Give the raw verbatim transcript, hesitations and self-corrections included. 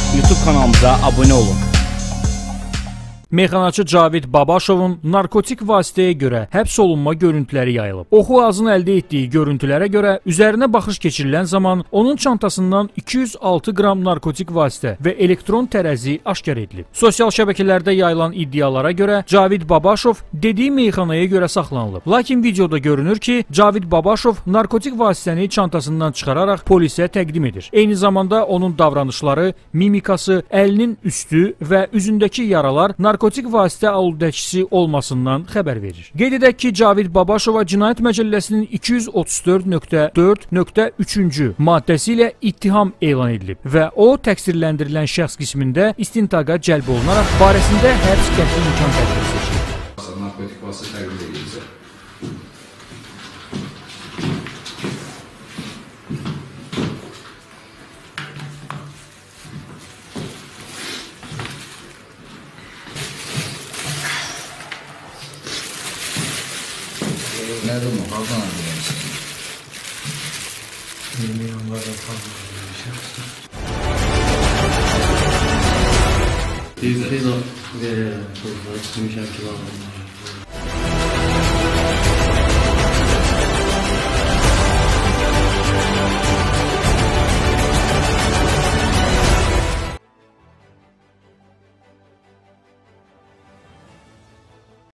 YouTube kanalımıza abunə olun. Meyxanaçı Cavid Babaşovun narkotik vasitəyə görə həbs olunma görüntüləri yayılıb. Oxu Azın əldə etdiyi görüntülərə görə üzərinə baxış keçirilən zaman onun çantasından iki yüz altı qram narkotik vasitə və elektron tərəzi aşkar edilib. Sosial şəbəkələrdə yayılan iddialara görə Cavid Babaşov dediyi meyxanaya görə saxlanılıb. Lakin videoda görünür ki, Cavid Babaşov narkotik vasitəni çantasından çıxararaq polisə təqdim edir. Eyni zamanda onun davranışları, mimikası, əlinin üstü və üzündəki yaralar narkotik Narkotik vasitə aludəçisi olmasından xəbər verir. Qeyd edək ki, Cavid Babaşova Cinayət Məcəlləsinin iki yüz otuz dörd nöqtə dörd nöqtə üçüncü maddəsi ilə ittiham elan edilib və o təqsirləndirilən şəxs qismində istintaqa cəlb olunaraq barəsində həbs qəti imkan tədbiri seçilib. Narkotik vasitə təqdim ediləcək. Nerede mi? Kalkan alıyorsun. Yeni yanlarda fazla bir şey yapsın. Teyze teyze. Ve tozlar çıkmış her kilolardan.